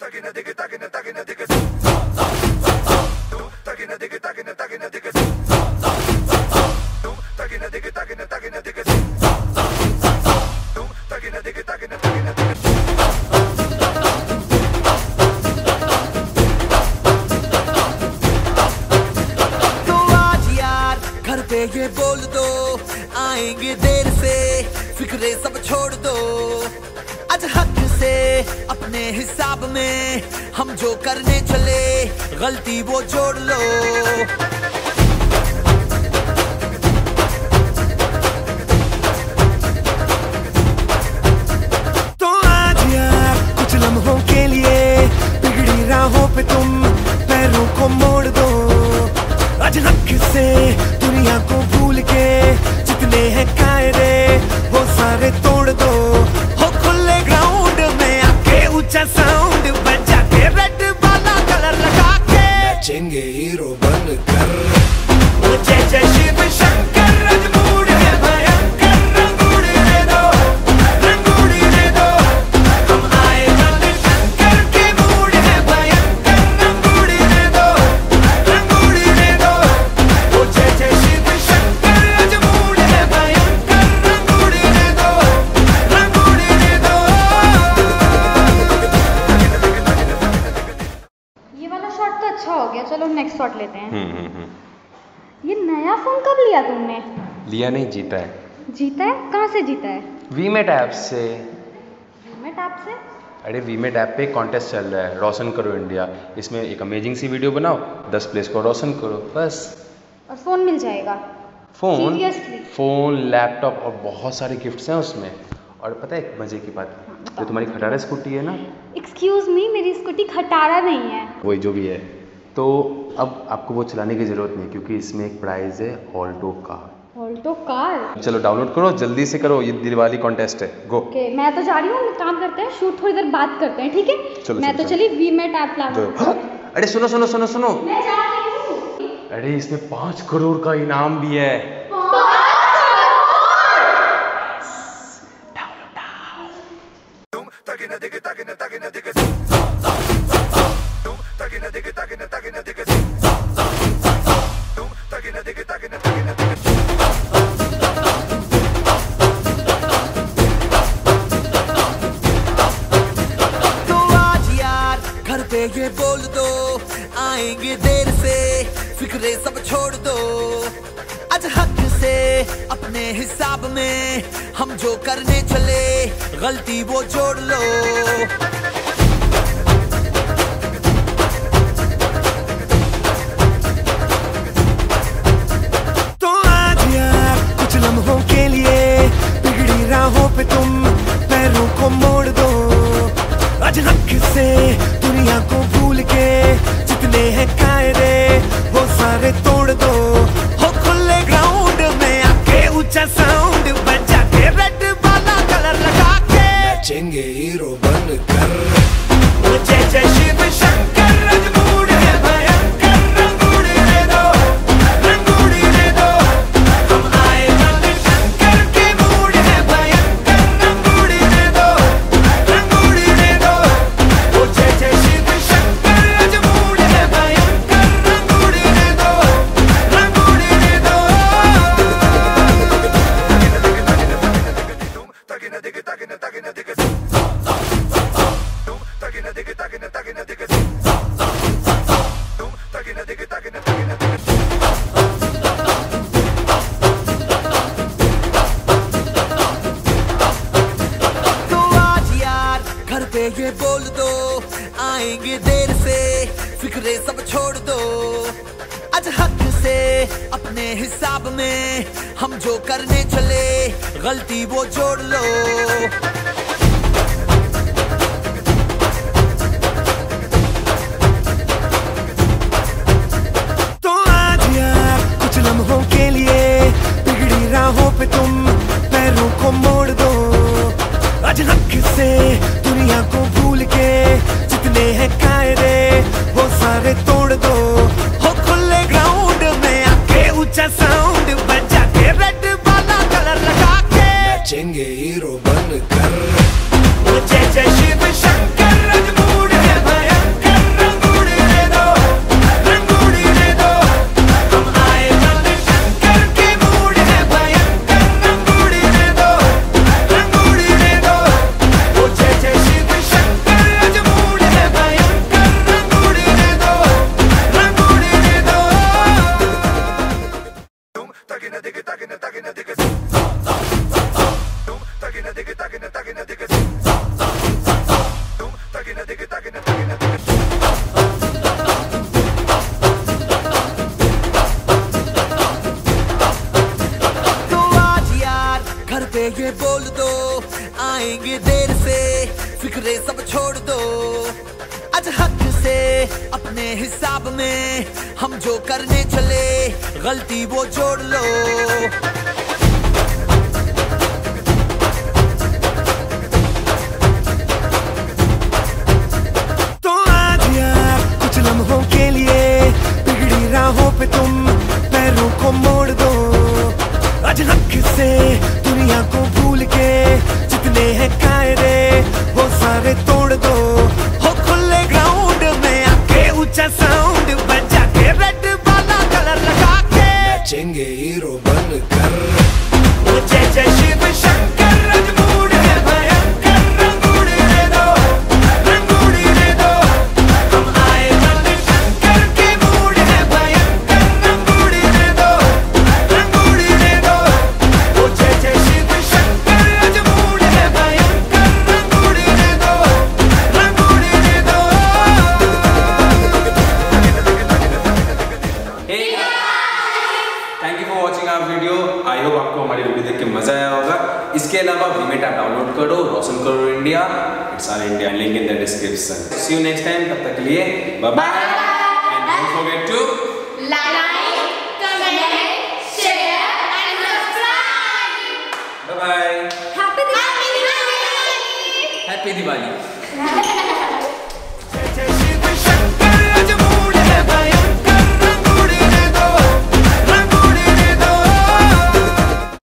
ये बोल दो आएंगे देर से, फिक्रे सब छोड़ दो। आज हक से अपने हिसाब में हम जो करने चले, गलती वो जोड़ लो। तो आज यार कुछ लम्हों के लिए बिगड़ी राहों पे तुम पैरों को मोड़ दो। आज हक से दुनिया को भूल के जितने हैं कायदे वो सारे तोड़ दो। हो खुले ग्राउंड में आके ऊंचा साउंड बजा के रेड वाला कलर लगा के नाचेंगे हीरो बन कर। जय जय शिव शंकर रजमूड है भयंकर, रंग उड़ने दो, रंग उड़ने दो। हम आए रंग शंकर के मूड है भयंकर, रंग उड़ने दो, रंग उड़ने दो। जय जय शिव शंकर रजमूड है भयंकर, रंग उड़ने दो, रंग उड़ने दो। ये वाला शॉट तो अच्छा हो गया, चलो नेक्स्ट शॉट लेते हैं। ये नया फोन कब लिया तुमने? लिया नहीं, जीता है। जीता है? कहाँ से जीता है? वीमेट ऐप से। वीमेट ऐप से? अरे वीमेट ऐप पे कॉन्टेस्ट चल रहा है, रोशन करो इंडिया। इसमें एक अमेजिंग सी वीडियो बनाओ, 10 प्लेस को रोशन करो, बस। और फोन मिल जाएगा? Phone, Seriously? फोन, लैपटॉप और बहुत सारे गिफ्ट्स हैं उसमें। और पता है एक मजे की बात, जो तुम्हारी खटारा स्कूटी है ना। एक्सक्यूज मी, मेरी स्कूटी खटारा नहीं है। वही जो भी है, तो अब आपको वो चलाने की जरूरत नहीं, क्योंकि इसमें एक प्राइज है ऑल्टो कार। Alto car? चलो डाउनलोड करो, जल्दी से करो, ये दिलवाली कॉन्टेस्ट है, गो। ओके, मैं तो जा रही हूँ, काम करते हैं, शूट थोड़ी देर बात करते हैं, ठीक है? चलो, मैं चलो, तो चलो। चली वीमेट ऐप ला। अरे सुनो सुनो सुनो सुनो, मैं जा रही हूँ। अरे इसमें 5 करोड़ का इनाम भी है। ये बोल दो आएंगे देर से, फिक्रे सब छोड़ दो। आज हक से अपने हिसाब में हम जो करने चले, गलती वो जोड़ लो। तो आज यार कुछ लम्हों के लिए बिगड़ी राहों पे तुम पैरों को मोड़ दो। आज हक से दुनिया को भूल के जितने हैं कायदे वो सारे तोड़ दो। हो खुले ग्राउंड में आके ऊंचा साउंड बजा के रेड वाला कलर लगा के नाचेंगे हीरो बन कर। जय जय शिव शंकर रजमूड है भयंकर, रंग उड़ने दो, रंग उड़ने दो। हम आए रंग शंकर के मूड है भयंकर, रंग उड़ने दो, रंग उड़ने दो। जय जय शिव शंकर रजमूड है भयंकर, रंग उड़ने दो, रंग उड़ने दो। तो आज यार घर पे ये बोल दो आएंगे देर से, फिक्रे सब छोड़ दो। आज हक से अपने हिसाब में हम जो करने चले, गलती वो जोड़ लो। तो आज यार कुछ लम्हों के लिए बिगड़ी राहों पे तुम पैरों को मोड़ दो। आज हक से दुनिया को भूल के जितने हैं कायदे वो सारे तोड़ दो। हो खुले ग्राउंड में आके ऊंचा साउंड बजा के रेड वाला कलर लगा के नाचेंगे हीरो बन कर। जय जय शिव शंकर रजमूड है भाई। तो आज यार घर पे ये बोल दो, आएंगे देर से, फिक्रे सब छोड़ दो। आज हक से अपने हिसाब में हम जो करने चले, गलती वो जोड़ लो। तो आज यार कुछ लम्हों के लिए बिगड़ी राहों पे तुम पैरों को मोड़ दो। आज हक से दुनिया को भूल के जितने हैं कायदे वो सारे तोड़ दो। हो खुले ग्राउंड में आके ऊंचा साउंड बजा के, रेड वाला कलर लगा के नाचेंगे हीरो बनकर। वो जय जय शिव शंकर, आज मूड है भयंकर। रंगूड़ी दे दो, रंगूड़ी दे दो, हम आए बंद शंकर के। मूड है भयंकर, रंगूड़ी दे दो, रंगूड़ी दे दो। वो जय जय शिव शंकर, आज मूड है भयंकर। रंगूड़ी दे दो, रंगूड़ी दे दो। Thank you for watching our video. I hope आपको हमारी वीडियो देख के मजा आया होगा। इसके अलावा वीमेट ऐप डाउनलोड करो, रोशन करो India, it's our India, link in the description. See you next time, तब तक के लिए bye bye and don't forget to Like, comment, share and subscribe. Bye bye. Happy Diwali! Happy Diwali.